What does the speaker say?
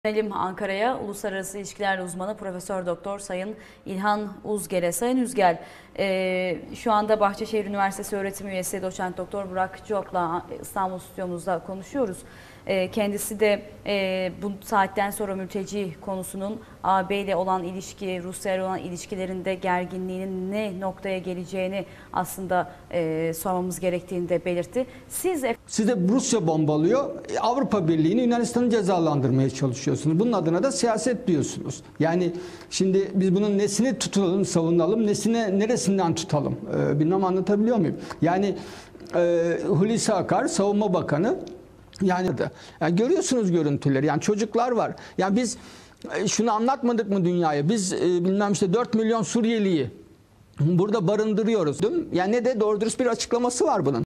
Dönelim Ankara'ya. Uluslararası İlişkiler uzmanı Profesör Doktor Sayın İlhan Uzger'e. Sayın Uzger, şu anda Bahçeşehir Üniversitesi öğretim üyesi Doçent Doktor Burak Ciok'la İstanbul stüdyomuzda konuşuyoruz. Kendisi de bu saatten sonra mülteci konusunun AB ile olan ilişki, Rusya ile olan ilişkilerinde gerginliğinin ne noktaya geleceğini aslında sormamız gerektiğini de belirtti. Size Rusya bombalıyor, Avrupa Birliği'ni, Yunanistan'ı cezalandırmaya çalışıyorsunuz. Bunun adına da siyaset diyorsunuz. Yani şimdi biz bunun nesini tutalım, savunalım, neresinden tutalım? Bilmem anlatabiliyor muyum? Yani Hulusi Akar, Savunma Bakanı, yani görüyorsunuz görüntüleri. Yani çocuklar var. Yani biz şunu anlatmadık mı dünyaya? Biz bilmem işte 4 milyon Suriyeliyi burada barındırıyoruz. Değil mi? Yani ne de doğru dürüst bir açıklaması var bunun.